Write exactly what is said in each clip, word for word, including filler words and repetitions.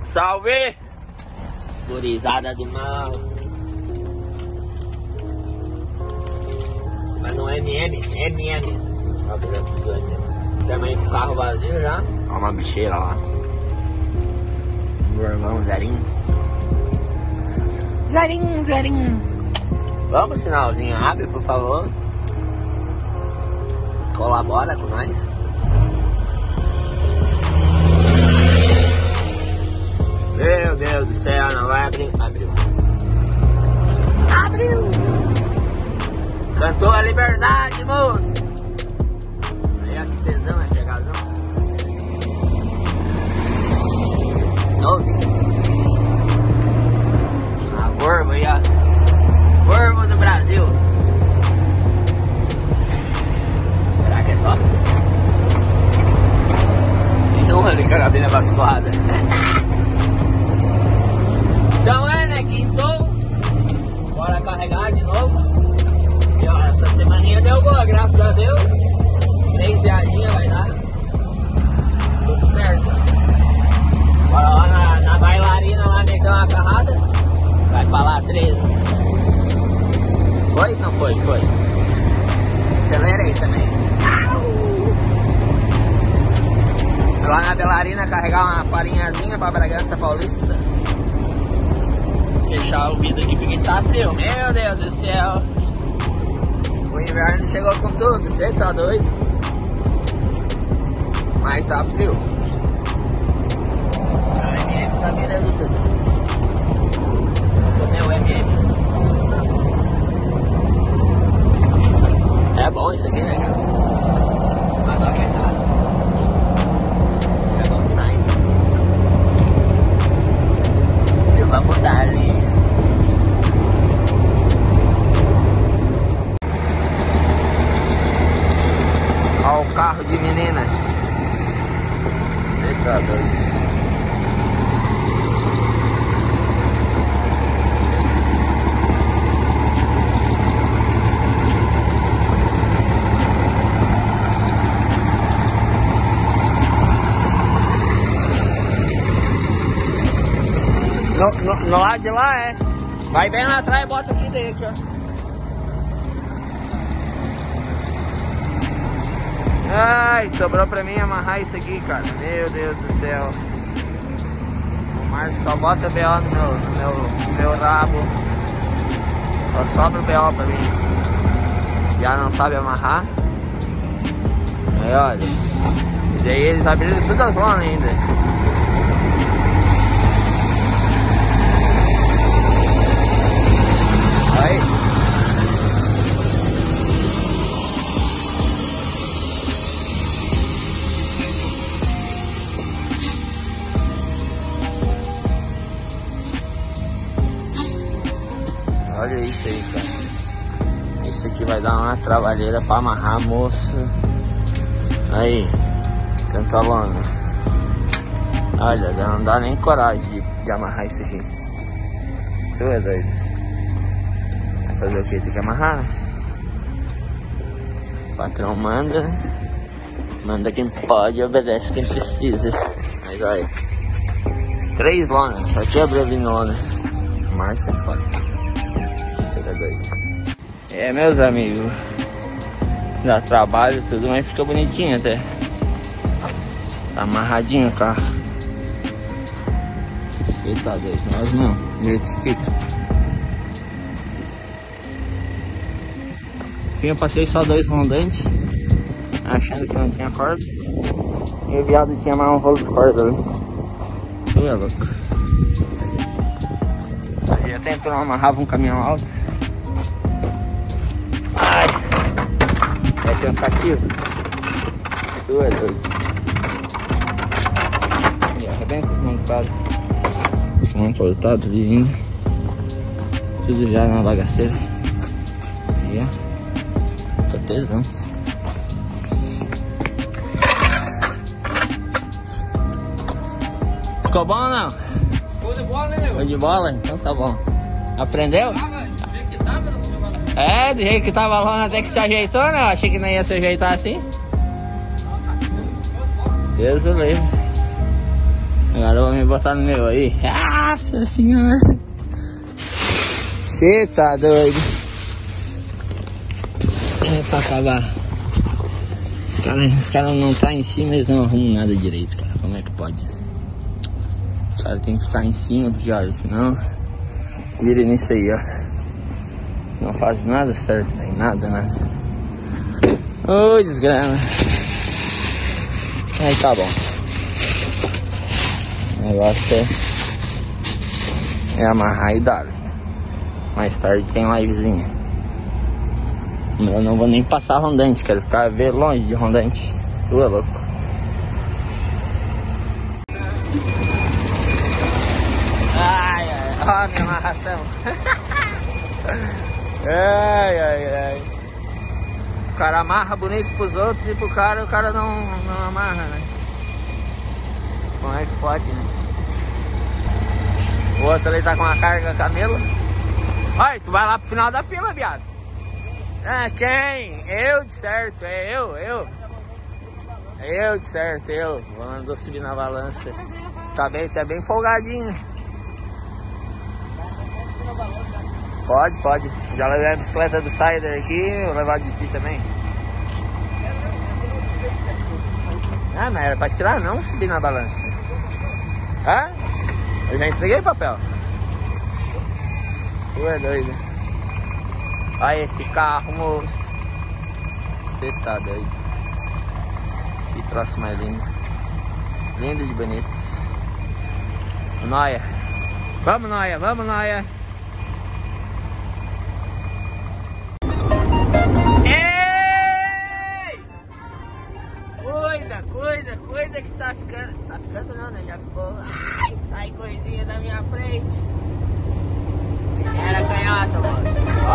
salve! Gurizada do mal. Mas não é M M, M M. Também com o carro vazio já. Olha uma bicheira lá. Meu irmão zerinho. Zerinho, zerinho. Vamos, sinalzinho, abre por favor. Colabora com nós. Meu Deus do céu, não vai abrir. Abriu. Abriu. Cantou a liberdade, moço. Aí ó, que tesão, é pegazão. Ouve. A Volvo aí, ó. Volvo do Brasil. Será que é top? Não, ali com a cabine basculada. Então é, né? Quintou. Bora carregar de novo. E ó, essa semaninha deu boa, graças a Deus. Três viaginhas vai dar. Tudo certo. Bora lá na, na bailarina lá meter uma carrada. Vai pra lá treze. Foi? Não foi? Foi. Acelerei também. Lá na bailarina carregar uma farinhazinha pra Bragança Paulista. Fechar o vidro aqui porque tá frio. Meu Deus do céu. O inverno chegou com tudo. Você tá doido? Mas tá frio. A M M tá virando tudo. Vou comer o M M. É bom isso aqui, né? Mas não é nada. É bom demais. E vamos dar ali. Olha o carro de menina. Você tá doido. No, no, no lado de lá é. Vai bem lá atrás e bota aqui dentro, ó. Ai, sobrou pra mim amarrar isso aqui, cara. Meu Deus do céu. O Márcio só bota B O no meu, no meu, no meu rabo. Só sobra o B O pra mim. Já não sabe amarrar. Aí olha. E daí eles abriram todas as lonas ainda. Aí. Olha isso aí, cara. Isso aqui vai dar uma trabalheira pra amarrar, moço. Aí, tanta lona. Olha, não dá nem coragem de, de amarrar isso aqui. Tu é doido. Vai fazer o que? Tem que amarrar, né? O patrão manda, né? Manda quem pode e obedece quem precisa. Mas olha, três lonas, só tinha abrir ali na lona. Márcio é foda. É, meus amigos, dá trabalho tudo, mas fica bonitinho até. Tá amarradinho o carro. Você tá doido, nós não, do jeito que fica. Eu passei só dois rondantes, achando que não tinha corda. E o viado tinha mais um rolo de corda ali. Tu é louco. Já tentou não amarrava um caminhão alto. Ai, é cansativo. Tu é doido. E arrebenta os montados. Os montados ali ainda. Tudo já na bagaceira. E ó, tô tesão. Ficou bom ou não? Foi de bola, né? Foi de bola? Então tá bom. Aprendeu? É, do jeito que tava lá até que se ajeitou, né? Eu achei que não ia se ajeitar assim. Deus o livre. Agora eu vou me botar no meu aí. Nossa senhora. Você tá doido. É pra acabar. Os caras os cara não tá em cima, eles não arrumam nada direito, cara. Como é que pode? Os caras tem que ficar em cima, porque olha, senão vira nisso aí, ó. Não faz nada certo, velho. Nada, nada. Ô, desgrama. Aí tá bom. O negócio é, é amarrar e dar. Mais tarde tem livezinha. Eu não vou nem passar rondante, quero ficar ver longe de rondante. Tu é louco. Ai, ai, ó, minha amarração. Ai, ai, ai. O cara amarra bonito pros outros e pro cara, o cara não, não amarra, né? Como é que pode, né? O outro ali tá com uma carga camelo. Olha, tu vai lá pro final da fila, viado. Ah, quem? Eu de certo, é eu, eu. Eu de certo, eu. Mandou subir na balança. Você tá bem, você é bem folgadinho. Pode, pode. Já levei a bicicleta do Cider aqui, vou levar de ti também. Ah, mas era pra tirar, não subir na balança. Hã? Eu já entreguei o papel. Tu é doido. Olha esse carro, moço. Você tá doido. Que troço mais lindo. Lindo de bonito. Noia. Vamos, Noia, vamos, Noia. Ei! Cuida, cuida, cuida que tá ficando. Tá ficando não, né? Já ficou. Ai, sai coisinha da minha frente. Era canhota, moço. Ó.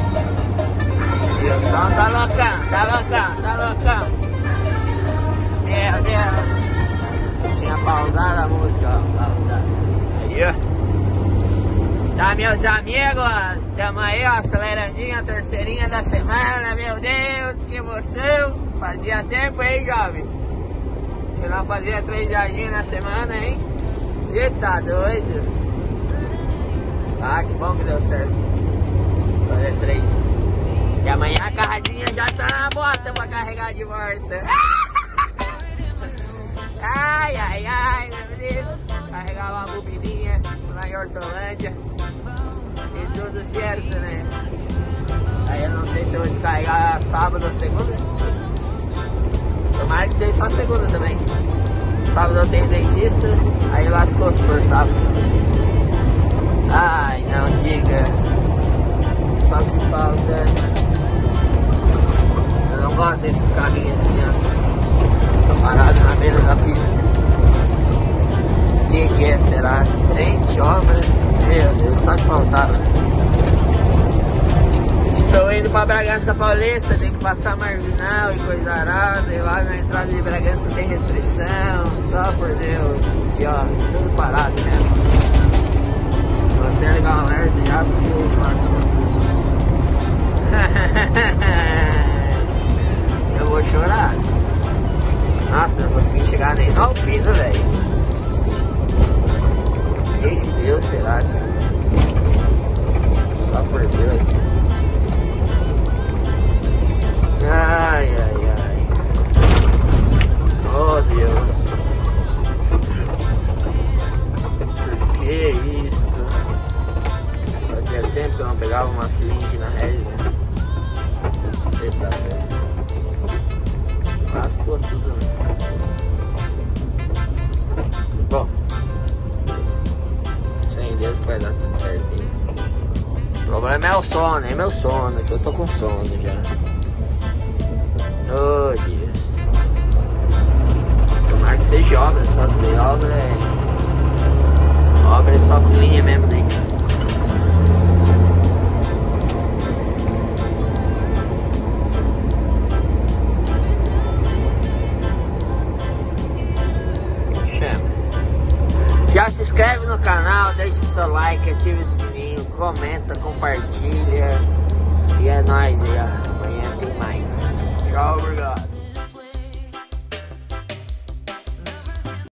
E o som tá loucão, tá loucão, tá loucão. Meu Deus. Tinha pausado a música, ó. Pausado. Aí, ó. Tá, meus amigos. Tamo aí, ó. Acelerandinho, a terceirinha da semana. Meu Deus, que emoção. Fazia tempo, hein, jovem? Se não fazia três viagens na semana, hein? Você tá doido? Ah, que bom que deu certo. Fazer três. E amanhã a carradinha já tá na bota pra carregar de volta. Ai, ai, ai, meu Deus. Carregar uma bobininha lá em Hortolândia. E tudo certo, né? Aí eu não sei se eu vou descarregar sábado ou segunda. Tomara que seja só segunda também. Sábado eu tenho dentista. Aí lascou se for sábado. Ai, não diga. Só que falta. Eu não gosto desses carrinhos assim, ó. Tô parado na beira da pista. O que que é? Será acidente, obra? Meu Deus, só que faltava. Estou indo pra Bragança Paulista, tem que passar Marginal e coisa arada. E lá na entrada de Bragança tem restrição. Só por Deus. E ó, tudo parado mesmo. Vou até ligar o alerta já porque eu faço. Eu vou chorar. Nossa, não consegui chegar nem no piso, velho. Que Deus será, cara? Só por Deus. Ai, ai, ai. Oh, Deus. Que isso? Fazia tempo que eu não pegava uma flint na rede, né? Você tá vendo? Lascou tudo, né? Bom, fé em Deus que vai dar tudo certinho. O problema é o sono, é meu sono. Eu tô com sono já. Oh, Deus. Tomara que seja obra, só que obra é. Obra é só com linha mesmo, né? Já se inscreve no canal, deixa o seu like, ativa o sininho, comenta, compartilha. E é nóis aí, ó. Amanhã tem mais. Tchau, obrigado.